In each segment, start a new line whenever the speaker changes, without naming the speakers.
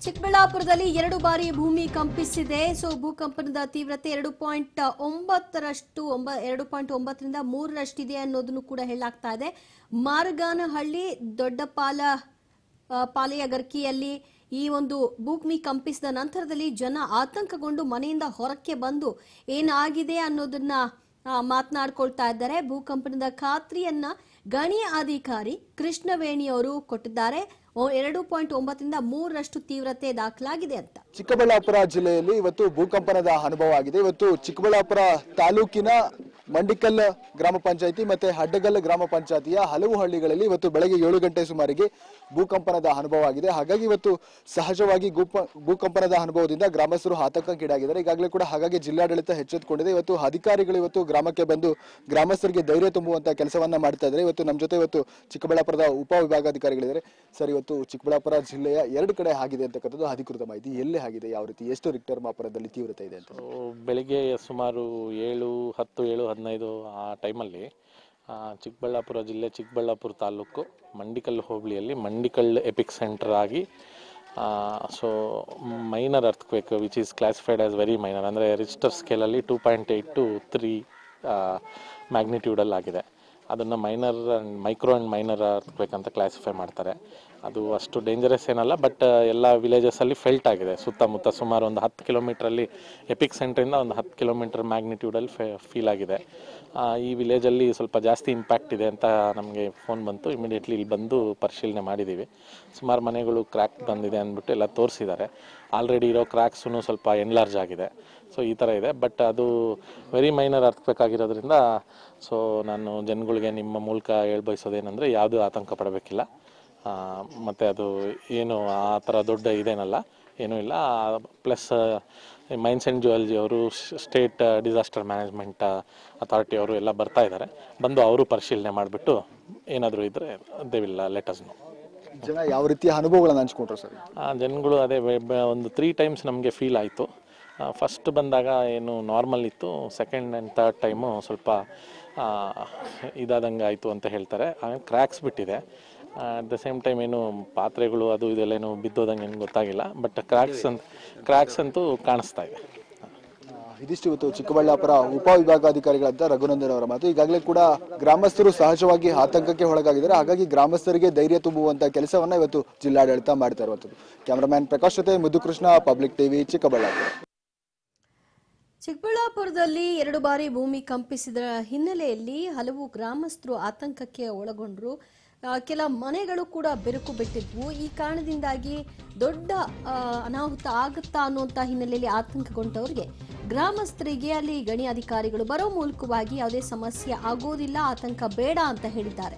ಚಿಕ್ಕಬಳ್ಳಾಪುರದಲ್ಲಿ 2 ಬಾರಿ ಭೂಮಿ ಕಂಪಿಸಿದೆ. ಭೂಕಂಪನದ ತೀವ್ರತೆ 2.9ರಷ್ಟು 2.9ರಿಂದ 3ರಷ್ಟಿದೆ ಅನ್ನೋದನ್ನು ಕೂಡ ಹೇಳಲಾಗ್ತಾ ಇದೆ. ಮಾರಗಾನಹಳ್ಳಿ ಪಾಲೆಯಗರ್ಕಿಯಲ್ಲಿ ಈ ಒಂದು ಭೂಮಿ ಕಂಪಿಸಿದ ನಂತರದಲ್ಲಿ ಜನ ಆತಂಕಗೊಂಡು ಮನೆಯಿಂದ ಹೊರಕ್ಕೆ ಬಂದು ಏನಾಗಿದೆ ಅನ್ನೋದನ್ನ ಮಾತನಾಡ್ಕೊಳ್ತಾ ಇದ್ದಾರೆ. ಭೂಕಂಪನದ ಖಾತ್ರಿಯನ್ನ ಗಣಿ ಅಧಿಕಾರಿ ಕೃಷ್ಣವೇಣಿ ಅವರು ಕೊಟ್ಟಿದ್ದಾರೆ. 2.9ರಿಂದ 3ರಷ್ಟು ತೀವ್ರತೆ ದಾಖಲಾಗಿದೆ ಅಂತ.
ಚಿಕ್ಕಬಳ್ಳಾಪುರ ಜಿಲ್ಲೆಯಲ್ಲಿ ಇವತ್ತು ಭೂಕಂಪನದ ಅನುಭವ ಆಗಿದೆ. ಇವತ್ತು ಚಿಕ್ಕಬಳ್ಳಾಪುರ ತಾಲೂಕಿನ ಮಂಡಿಕಲ್ ಗ್ರಾಮ ಪಂಚಾಯಿತಿ ಮತ್ತೆ ಹಡ್ಡಗಲ್ ಗ್ರಾಮ ಪಂಚಾಯಿತಿಯ ಹಲವು ಹಳ್ಳಿಗಳಲ್ಲಿ ಇವತ್ತು ಬೆಳಗ್ಗೆ 7 ಗಂಟೆ ಸುಮಾರಿಗೆ ಭೂಕಂಪನದ ಅನುಭವ ಆಗಿದೆ. ಹಾಗಾಗಿ ಇವತ್ತು ಸಹಜವಾಗಿ ಭೂಕಂಪನದ ಅನುಭವದಿಂದ ಗ್ರಾಮಸ್ಥರು ಆತಂಕಕ್ಕೀಡಾಗಿದ್ದಾರೆ ಈಗಾಗಲೇ ಕೂಡ. ಹಾಗಾಗಿ ಜಿಲ್ಲಾಡಳಿತ ಎಚ್ಚೆತ್ತುಕೊಂಡಿದೆ. ಇವತ್ತು ಅಧಿಕಾರಿಗಳು ಇವತ್ತು ಗ್ರಾಮಕ್ಕೆ ಬಂದು ಗ್ರಾಮಸ್ಥರಿಗೆ ಧೈರ್ಯ ತುಂಬುವಂತ ಕೆಲಸವನ್ನ ಮಾಡ್ತಾ ಇದ್ದಾರೆ. ಇವತ್ತು ನಮ್ಮ ಜೊತೆ ಇವತ್ತು ಚಿಕ್ಕಬಳ್ಳಾಪುರದ ಉಪವಿಭಾಗಾಧಿಕಾರಿಗಳಿದ್ದಾರೆ. ಸರ್, ಇವತ್ತು ಚಿಕ್ಕಬಳ್ಳಾಪುರ ಜಿಲ್ಲೆಯ 2 ಕಡೆ ಆಗಿದೆ ಅಂತಕ್ಕಂಥದ್ದು ಅಧಿಕೃತ ಮಾಹಿತಿ. ಎಲ್ಲಿ ಆಗಿದೆ, ಯಾವ ರೀತಿ, ಎಷ್ಟು ರಿಕ್ಟರ್ ಮಾಪನದಲ್ಲಿ ತೀವ್ರತೆ ಇದೆ ಅಂತ?
ಬೆಳಿಗ್ಗೆ ಸುಮಾರು 7:10-7:15 ಆ ಟೈಮಲ್ಲಿ ಚಿಕ್ಕಬಳ್ಳಾಪುರ ಜಿಲ್ಲೆ ಚಿಕ್ಕಬಳ್ಳಾಪುರ ತಾಲೂಕು ಮಂಡಿಕಲ್ ಹೋಬಳಿಯಲ್ಲಿ ಮಂಡಿಕಲ್ ಎಪಿಕ್ ಸೆಂಟರ್ ಆಗಿ minor earthquake which is classified as very minor, ಅಂದರೆ ರಿಕ್ಟರ್ ಸ್ಕೇಲಲ್ಲಿ 2.8 to 3 ಮ್ಯಾಗ್ನಿಟ್ಯೂಡಲ್ಲಿ ಆಗಿದೆ. ಅದನ್ನು ಮೈಕ್ರೋ ಆ್ಯಂಡ್ ಮೈನರ್ ಅರ್ಥಕ್ವೇಕ್ ಅಂತ ಕ್ಲಾಸಿಫೈ ಮಾಡ್ತಾರೆ. ಅದು ಅಷ್ಟು ಡೇಂಜರಸ್ ಏನಲ್ಲ, ಬಟ್ ಎಲ್ಲ ವಿಲೇಜಸಲ್ಲಿ ಫೆಲ್ಟ್ ಆಗಿದೆ. ಸುತ್ತಮುತ್ತ ಸುಮಾರು ಒಂದು 10 ಕಿಲೋಮೀಟ್ರಲ್ಲಿ ಎಪಿಕ್ ಸೆಂಟ್ರಿಂದ ಒಂದು 10 ಕಿಲೋಮೀಟರ್ ಮ್ಯಾಗ್ನಿಟ್ಯೂಡಲ್ಲಿ ಫೀಲ್ ಆಗಿದೆ. ಈ ವಿಲೇಜಲ್ಲಿ ಸ್ವಲ್ಪ ಜಾಸ್ತಿ ಇಂಪ್ಯಾಕ್ಟ್ ಇದೆ ಅಂತ ನಮಗೆ ಫೋನ್ ಬಂತು. ಇಮಿಡಿಯೇಟ್ಲಿ ಇಲ್ಲಿ ಬಂದು ಪರಿಶೀಲನೆ ಮಾಡಿದ್ದೀವಿ. ಸುಮಾರು ಮನೆಗಳು ಕ್ರ್ಯಾಕ್ ಬಂದಿದೆ ಅಂದ್ಬಿಟ್ಟು ಎಲ್ಲ ತೋರಿಸಿದ್ದಾರೆ. ಆಲ್ರೆಡಿ ಇರೋ ಕ್ರ್ಯಾಕ್ಸೂ ಸ್ವಲ್ಪ ಎನ್ಲಾರ್ಜ್ ಆಗಿದೆ. ಈ ಥರ ಇದೆ, ಬಟ್ ಅದು ವೆರಿ ಮೈನರ್ ಅರ್ಥಕ್ಬೇಕಾಗಿರೋದ್ರಿಂದ ನಾನು ಜನಗಳಿಗೆ ನಿಮ್ಮ ಮೂಲಕ ಹೇಳ್ಬಯಸೋದೇನೆಂದರೆ ಯಾವುದೂ ಆತಂಕ ಪಡಬೇಕಿಲ್ಲ. ಮತ್ತು ಅದು ಏನು ಆ ಥರ ದೊಡ್ಡ ಇದೇನಲ್ಲ, ಏನೂ ಇಲ್ಲ. ಪ್ಲಸ್ ಮೈನ್ಸ್ ಆ್ಯಂಡ್ ಜಿಯಾಲಜಿ ಅವರು, ಸ್ಟೇಟ್ ಡಿಸಾಸ್ಟರ್ ಮ್ಯಾನೇಜ್ಮೆಂಟ್ ಅಥಾರಿಟಿ ಅವರು ಎಲ್ಲ ಬರ್ತಾ ಇದ್ದಾರೆ. ಬಂದು ಅವರು ಪರಿಶೀಲನೆ ಮಾಡಿಬಿಟ್ಟು ಏನಾದರೂ ಇದ್ದರೆ they will let us know.
ಜನ ಯಾವ ರೀತಿಯ ಅನುಭವಗಳನ್ನು ಹಂಚ್ಕೊಂಡ್ರು ಸರ್?
ಜನಗಳು ಅದೇ ಒಂದು 3 ಟೈಮ್ಸ್ ನಮಗೆ ಫೀಲ್ ಆಯಿತು. ಫಸ್ಟ್ ಬಂದಾಗ ಏನು ನಾರ್ಮಲ್ ಇತ್ತು, ಸೆಕೆಂಡ್ ಆ್ಯಂಡ್ ಥರ್ಡ್ ಟೈಮು ಸ್ವಲ್ಪ ಇದಾದಂಗೆ ಆಯಿತು ಅಂತ ಹೇಳ್ತಾರೆ. ಆಮೇಲೆ ಕ್ರ್ಯಾಕ್ಸ್ ಬಿಟ್ಟಿದೆ. ಅಟ್ ದ ಸೇಮ್ ಟೈಮ್ ಏನು ಪಾತ್ರೆಗಳು ಅದು ಇದೆಲ್ಲೇನು ಬಿದ್ದೋದಂಗೆ ಏನು ಗೊತ್ತಾಗಿಲ್ಲ, ಬಟ್ ಕ್ರ್ಯಾಕ್ಸ್ ಅಂತೂ ಕಾಣಿಸ್ತಾ ಇದೆ.
ಇದಿಷ್ಟು ಇವತ್ತು ಚಿಕ್ಕಬಳ್ಳಾಪುರ ಉಪವಿಭಾಗಾಧಿಕಾರಿಗಳಾದ ರಘುನಂದನ್ ಅವರ ಮಾತು. ಈಗಾಗಲೇ ಕೂಡ ಗ್ರಾಮಸ್ಥರು ಸಹಜವಾಗಿ ಆತಂಕಕ್ಕೆ ಒಳಗಾಗಿದ್ದಾರೆ. ಹಾಗಾಗಿ ಗ್ರಾಮಸ್ಥರಿಗೆ ಧೈರ್ಯ ತುಂಬುವಂತ ಕೆಲಸವನ್ನ ಇವತ್ತು ಜಿಲ್ಲಾಡಳಿತ ಮಾಡ್ತಾ ಇರುವಂತದ್ದು. ಕ್ಯಾಮರಾಮ್ಯಾನ್ ಪ್ರಕಾಶ್ ಜೊತೆ ಮುದ್ದುಕೃಷ್ಣ, ಪಬ್ಲಿಕ್ ಟಿವಿ, ಚಿಕ್ಕಬಳ್ಳಾಪುರ.
ಚಿಕ್ಕಬಳ್ಳಾಪುರದಲ್ಲಿ 2 ಬಾರಿ ಭೂಮಿ ಕಂಪಿಸಿದ ಹಿನ್ನೆಲೆಯಲ್ಲಿ ಹಲವು ಗ್ರಾಮಸ್ಥರು ಆತಂಕಕ್ಕೆ ಒಳಗೊಂಡರು. ಕೆಲ ಮನೆಗಳು ಕೂಡ ಬಿರುಕು ಬಿಟ್ಟಿದ್ವು. ಈ ಕಾರಣದಿಂದಾಗಿ ದೊಡ್ಡ ಅನಾಹುತ ಆಗುತ್ತಾ ಅನ್ನುವಂಥ ಹಿನ್ನೆಲೆಯಲ್ಲಿ ಆತಂಕಗೊಂಡವರಿಗೆ ಗ್ರಾಮಸ್ಥರಿಗೆ ಅಲ್ಲಿ ಗಣಿ ಅಧಿಕಾರಿಗಳು ಬರೋ ಮೂಲಕವಾಗಿ ಯಾವುದೇ ಸಮಸ್ಯೆ ಆಗೋದಿಲ್ಲ, ಆತಂಕ ಬೇಡ ಅಂತ ಹೇಳಿದ್ದಾರೆ.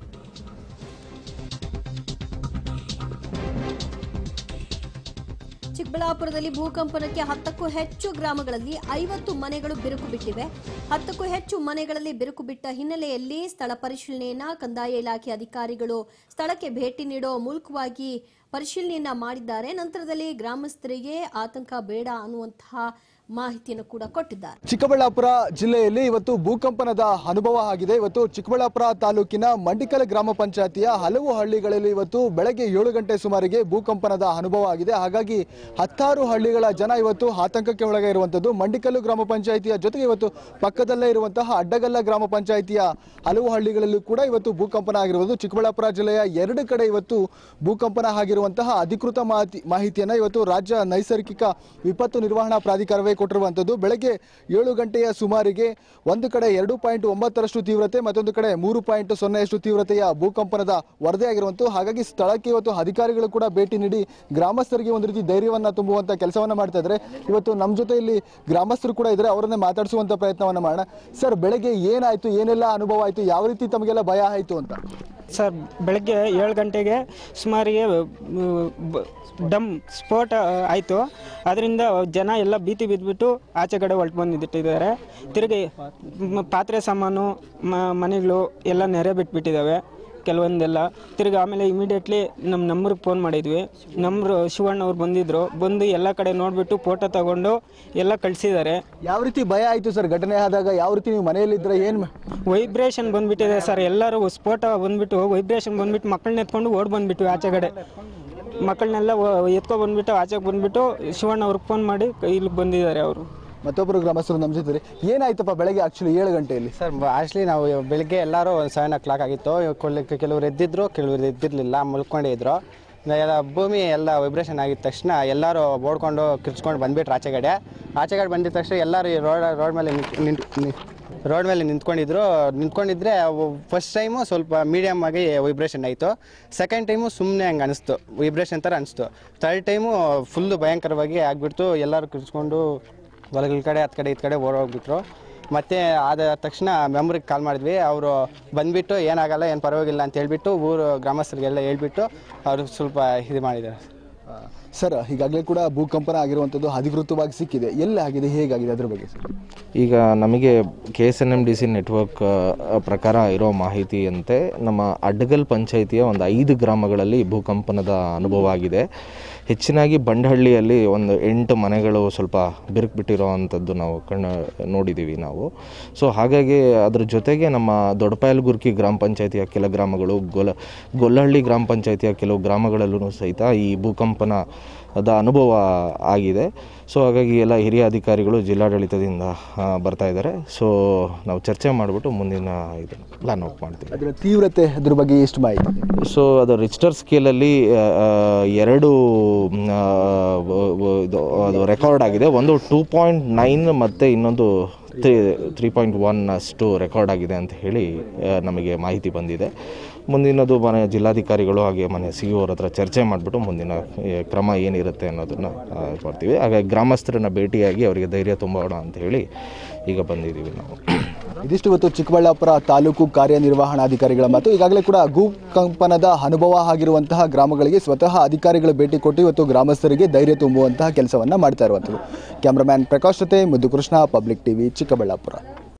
ಚಿಕ್ಕಬಳ್ಳಾಪುರದಲ್ಲಿ ಭೂಕಂಪನಕ್ಕೆ 10ಕ್ಕೂ ಹೆಚ್ಚು ಗ್ರಾಮಗಳಲ್ಲಿ 50 ಮನೆಗಳು ಬಿರುಕು ಬಿಟ್ಟಿವೆ. 10ಕ್ಕೂ ಹೆಚ್ಚು ಮನೆಗಳಲ್ಲಿ ಬಿರುಕು ಬಿಟ್ಟ ಹಿನ್ನೆಲೆಯಲ್ಲಿ ಸ್ಥಳ ಪರಿಶೀಲನೆಯನ್ನ ಕಂದಾಯ ಇಲಾಖೆ ಅಧಿಕಾರಿಗಳು ಸ್ಥಳಕ್ಕೆ ಭೇಟಿ ನೀಡೋ ಮೂಲಕವಾಗಿ ಪರಿಶೀಲನೆಯನ್ನ ಮಾಡಿದ್ದಾರೆ. ನಂತರದಲ್ಲಿ ಗ್ರಾಮಸ್ಥರಿಗೆ ಆತಂಕ ಬೇಡ ಅನ್ನುವಂತಹ ಮಾಹಿತಿಯನ್ನು ಕೂಡ ಕೊಟ್ಟಿದ್ದಾರೆ.
ಚಿಕ್ಕಬಳ್ಳಾಪುರ ಜಿಲ್ಲೆಯಲ್ಲಿ ಇವತ್ತು ಭೂಕಂಪನದ ಅನುಭವ ಆಗಿದೆ. ಇವತ್ತು ಚಿಕ್ಕಬಳ್ಳಾಪುರ ತಾಲೂಕಿನ ಮಂಡಿಕಲ್ ಗ್ರಾಮ ಪಂಚಾಯತಿಯ ಹಲವು ಹಳ್ಳಿಗಳಲ್ಲಿ ಇವತ್ತು ಬೆಳಗ್ಗೆ 7 ಗಂಟೆ ಸುಮಾರಿಗೆ ಭೂಕಂಪನದ ಅನುಭವ ಆಗಿದೆ. ಹಾಗಾಗಿ 10 ಹಳ್ಳಿಗಳ ಜನ ಇವತ್ತು ಆತಂಕಕ್ಕೆ ಒಳಗಾಗಿರುವಂತದ್ದು. ಮಂಡಿಕಲ್ಲು ಗ್ರಾಮ ಪಂಚಾಯತಿಯ ಜೊತೆಗೆ ಇವತ್ತು ಪಕ್ಕದಲ್ಲೇ ಇರುವಂತಹ ಅಡ್ಡಗಲ್ಲ ಗ್ರಾಮ ಪಂಚಾಯತಿಯ ಹಲವು ಹಳ್ಳಿಗಳಲ್ಲೂ ಕೂಡ ಇವತ್ತು ಭೂಕಂಪನ ಆಗಿರುವುದು. ಚಿಕ್ಕಬಳ್ಳಾಪುರ ಜಿಲ್ಲೆಯ 2 ಕಡೆ ಇವತ್ತು ಭೂಕಂಪನ ಆಗಿರುವಂತಹ ಅಧಿಕೃತ ಮಾಹಿತಿಯನ್ನ ಇವತ್ತು ರಾಜ್ಯ ನೈಸರ್ಗಿಕ ವಿಪತ್ತು ನಿರ್ವಹಣಾ ಪ್ರಾಧಿಕಾರವೇ ಕೊಟ್ಟಿರುವಂತದ್ದು. ಬೆಳಗ್ಗೆ 7 ಗಂಟೆಯ ಸುಮಾರಿಗೆ ಒಂದು ಕಡೆ 2.9ರಷ್ಟು ತೀವ್ರತೆ, ಮತ್ತೊಂದು ಕಡೆ 3.0 ತೀವ್ರತೆಯ ಭೂಕಂಪನದ ವರದಿಯಾಗಿರುವಂತದ್ದು. ಹಾಗಾಗಿ ಸ್ಥಳಕ್ಕೆ ಇವತ್ತು ಅಧಿಕಾರಿಗಳು ಕೂಡ ಭೇಟಿ ನೀಡಿ ಗ್ರಾಮಸ್ಥರಿಗೆ ಒಂದು ರೀತಿ ಧೈರ್ಯವನ್ನ ತುಂಬುವಂತ ಕೆಲಸವನ್ನ ಮಾಡ್ತಾ ಇದ್ದಾರೆ. ಇವತ್ತು ನಮ್ಮ ಜೊತೆ ಇಲ್ಲಿ ಗ್ರಾಮಸ್ಥರು ಕೂಡ ಇದ್ದಾರೆ, ಅವರನ್ನೇ ಮಾತಾಡಿಸುವಂತ ಪ್ರಯತ್ನವನ್ನ ಮಾಡೋಣ. ಸರ್, ಬೆಳಗ್ಗೆ ಏನಾಯ್ತು, ಏನೆಲ್ಲ ಅನುಭವ ಆಯ್ತು, ಯಾವ ರೀತಿ ತಮಗೆಲ್ಲ ಭಯ ಆಯ್ತು ಅಂತ?
ಸರ್, ಬೆಳಗ್ಗೆ 7 ಗಂಟೆಗೆ ಸುಮಾರಿಗೆ ಡಮ್ ಸ್ಫೋಟ ಆಯಿತು. ಅದರಿಂದ ಜನ ಎಲ್ಲ ಭೀತಿ ಬಿದ್ದುಬಿಟ್ಟು ಆಚೆ ಕಡೆ ಹೊರಟು ಬಂದಿಟ್ಟಿದ್ದಾರೆ. ತಿರುಗಿ ಪಾತ್ರೆ ಸಾಮಾನು ಮನೆಗಳು ಎಲ್ಲ ನೆರೆ ಬಿಟ್ಬಿಟ್ಟಿದ್ದಾವೆ ಕೆಲವೊಂದೆಲ್ಲ. ತಿರುಗಿ ಆಮೇಲೆ ಇಮಿಡಿಯೇಟ್ಲಿ ನಮ್ಮ ನಂಬರ್ಗೆ ಫೋನ್ ಮಾಡಿದ್ವಿ. ನಂಬರು ಶಿವಣ್ಣ ಅವ್ರು ಬಂದಿದ್ದರು. ಬಂದು ಎಲ್ಲ ಕಡೆ ನೋಡಿಬಿಟ್ಟು ಫೋಟೋ ತಗೊಂಡು ಎಲ್ಲ ಕಳಿಸಿದ್ದಾರೆ.
ಯಾವ ರೀತಿ ಭಯ ಆಯಿತು ಸರ್ ಘಟನೆ ಆದಾಗ? ಯಾವ ರೀತಿ ನೀವು ಮನೆಯಲ್ಲಿದ್ದರೆ? ಏನು
ವೈಬ್ರೇಷನ್ ಬಂದುಬಿಟ್ಟಿದೆ ಸರ್. ಎಲ್ಲರೂ ಸ್ಫೋಟ ಬಂದುಬಿಟ್ಟು ವೈಬ್ರೇಷನ್ ಬಂದುಬಿಟ್ಟು ಮಕ್ಕಳನ್ನ ಎತ್ಕೊಂಡು ಓಡಿ ಬಂದುಬಿಟ್ವಿ ಆಚೆ ಕಡೆ. ಮಕ್ಕಳನ್ನೆಲ್ಲ ಎತ್ಕೊ ಬಂದ್ಬಿಟ್ಟು ಆಚೆಗೆ ಬಂದುಬಿಟ್ಟು ಶಿವಣ್ಣ ಅವ್ರಿಗೆ ಫೋನ್ ಮಾಡಿ ಇಲ್ಲಿಗೆ ಬಂದಿದ್ದಾರೆ ಅವರು.
ಮತ್ತೊಬ್ಬರು ಗ್ರಾಮಸ್ಥರು ನಮ್ಮ ಜೊತೆ ಏನಾಯ್ತಪ್ಪ ಬೆಳಗ್ಗೆ ಆ್ಯಕ್ಚುಲಿ 7 ಗಂಟೆಯಲ್ಲಿ?
ಸರ್ ಆ್ಯಕ್ಚುಲಿ ನಾವು ಬೆಳಿಗ್ಗೆ ಎಲ್ಲರೂ 7 o'clock ಆಗಿತ್ತು. ಕೆಲವರು ಎದ್ದಿದ್ರು, ಕೆಲವರು ಎದ್ದಿರಲಿಲ್ಲ, ಮಲ್ಕೊಂಡೇ ಇದ್ರು. ಎಲ್ಲ ಭೂಮಿ ಎಲ್ಲ ವೈಬ್ರೇಷನ್ ಆಗಿದ ತಕ್ಷಣ ಎಲ್ಲರೂ ಓಡ್ಕೊಂಡು ಕಿರ್ಚ್ಕೊಂಡು ಬಂದುಬಿಟ್ರು ಆಚೆಗಡೆ ಬಂದಿದ ತಕ್ಷಣ ಎಲ್ಲರೂ ರೋಡ್ ಮೇಲೆ ನಿಂತ್ಕೊಂಡಿದ್ರೆ ಫಸ್ಟ್ ಟೈಮು ಸ್ವಲ್ಪ ಮೀಡಿಯಮ್ ಆಗಿ ವೈಬ್ರೇಷನ್ ಆಯಿತು. ಸೆಕೆಂಡ್ ಟೈಮು ಸುಮ್ಮನೆ ಹಂಗೆ ಅನಿಸ್ತು, ವೈಬ್ರೇಷನ್ ಥರ ಅನಿಸ್ತು. ಥರ್ಡ್ ಟೈಮು ಫುಲ್ಲು ಭಯಂಕರವಾಗಿ ಆಗಿಬಿಡ್ತು. ಎಲ್ಲರೂ ಕಿರ್ಚ್ಕೊಂಡು ಹೊಲಗಳ ಕಡೆ ಹತ್ತು ಕಡೆ ಇತ್ತು ಕಡೆ ಓಡೋಗ್ಬಿಟ್ರು. ಮತ್ತು ಆದ ತಕ್ಷಣ ಮೆಂಬ್ರಿಗೆ ಕಾಲ್ ಮಾಡಿದ್ವಿ. ಅವರು ಬಂದುಬಿಟ್ಟು ಏನಾಗಲ್ಲ, ಏನು ಪರವಾಗಿಲ್ಲ ಅಂತ ಹೇಳ್ಬಿಟ್ಟು ಊರು ಗ್ರಾಮಸ್ಥರಿಗೆಲ್ಲ ಹೇಳ್ಬಿಟ್ಟು ಅವರು ಸ್ವಲ್ಪ ಇದು ಮಾಡಿದ್ದಾರೆ.
ಸರ್, ಈಗಾಗಲೇ ಕೂಡ ಭೂಕಂಪನ ಆಗಿರುವಂಥದ್ದು ಅಧಿಕೃತವಾಗಿ ಸಿಕ್ಕಿದೆ. ಎಲ್ಲಿ ಆಗಿದೆ, ಹೇಗಾಗಿದೆ ಅದ್ರ ಬಗ್ಗೆ ಸರ್?
ಈಗ ನಮಗೆ KSNMDC ನೆಟ್ವರ್ಕ್ ಪ್ರಕಾರ ಇರೋ ಮಾಹಿತಿಯಂತೆ ನಮ್ಮ ಅಡ್ಡಗಲ್ ಪಂಚಾಯಿತಿಯ ಒಂದು 5 ಗ್ರಾಮಗಳಲ್ಲಿ ಭೂಕಂಪನದ ಅನುಭವ ಆಗಿದೆ. ಹೆಚ್ಚಿನಾಗಿ ಬಂಡಹಳ್ಳಿಯಲ್ಲಿ ಒಂದು 8 ಮನೆಗಳು ಸ್ವಲ್ಪ ಬಿರುಕು ಬಿಟ್ಟಿರೋ ಅಂಥದ್ದು ನಾವು ನೋಡಿದ್ದೀವಿ ನಾವು. ಸೊ ಹಾಗಾಗಿ ಅದ್ರ ಜೊತೆಗೆ ನಮ್ಮ ದೊಡ್ಡಪಾಯಲಗುರ್ಕಿ ಗ್ರಾಮ ಪಂಚಾಯಿತಿಯ ಕೆಲ ಗ್ರಾಮಗಳು, ಗೊಲ್ಲಹಳ್ಳಿ ಗ್ರಾಮ ಪಂಚಾಯಿತಿಯ ಕೆಲವು ಗ್ರಾಮಗಳಲ್ಲೂ ಸಹಿತ ಈ ಭೂಕಂಪನದ ಅನುಭವ ಆಗಿದೆ. ಸೊ ಹಾಗಾಗಿ ಎಲ್ಲ ಹಿರಿಯ ಅಧಿಕಾರಿಗಳು ಜಿಲ್ಲಾಡಳಿತದಿಂದ ಬರ್ತಾ ಇದ್ದಾರೆ. ಸೊ ನಾವು ಚರ್ಚೆ ಮಾಡಿಬಿಟ್ಟು ಮುಂದಿನ ಇದನ್ನು ಪ್ಲಾನ್ ಔಟ್ ಮಾಡ್ತೀವಿ.
ಅದರ ತೀವ್ರತೆ ಅದ್ರ ಬಗ್ಗೆ ಎಷ್ಟು ಮಾಹಿತಿ?
ಸೊ ಅದು ರಿಚ್ಟರ್ ಸ್ಕೇಲಲ್ಲಿ 2 ಅದು ರೆಕಾರ್ಡ್ ಆಗಿದೆ. ಒಂದು 2.9 ಮತ್ತು ಇನ್ನೊಂದು 3.1 ಅಷ್ಟು ರೆಕಾರ್ಡ್ ಆಗಿದೆ ಅಂತ ಹೇಳಿ ನಮಗೆ ಮಾಹಿತಿ ಬಂದಿದೆ. ಮುಂದಿನದು ಮನೆ ಜಿಲ್ಲಾಧಿಕಾರಿಗಳು ಹಾಗೆ ಮನೆ CEO ಅವ್ರ ಹತ್ರ ಚರ್ಚೆ ಮಾಡಿಬಿಟ್ಟು ಮುಂದಿನ ಕ್ರಮ ಏನಿರುತ್ತೆ ಅನ್ನೋದನ್ನು ಮಾಡ್ತೀವಿ. ಹಾಗಾಗಿ ಗ್ರಾಮಸ್ಥರನ್ನ ಭೇಟಿಯಾಗಿ ಅವರಿಗೆ ಧೈರ್ಯ ತುಂಬೋಣ ಅಂತ ಹೇಳಿ ಈಗ ಬಂದಿದ್ದೀವಿ ನಾವು.
ಇದಿಷ್ಟು ಇವತ್ತು ಚಿಕ್ಕಬಳ್ಳಾಪುರ ತಾಲೂಕು ಕಾರ್ಯನಿರ್ವಹಣಾಧಿಕಾರಿಗಳ ಮಾತು. ಈಗಾಗಲೇ ಕೂಡ ಭೂಕಂಪನದ ಅನುಭವ ಆಗಿರುವಂತಹ ಗ್ರಾಮಗಳಿಗೆ ಸ್ವತಃ ಅಧಿಕಾರಿಗಳು ಭೇಟಿ ಕೊಟ್ಟು ಇವತ್ತು ಗ್ರಾಮಸ್ಥರಿಗೆ ಧೈರ್ಯ ತುಂಬುವಂತಹ ಕೆಲಸವನ್ನು ಮಾಡ್ತಾ ಇರುವಂಥದ್ದು. ಕ್ಯಾಮ್ರಾಮ್ಯಾನ್ ಪ್ರಕಾಶ್ ಜೊತೆ ಮುದ್ದು ಕೃಷ್ಣ, ಪಬ್ಲಿಕ್ TV, ಚಿಕ್ಕಬಳ್ಳಾಪುರ.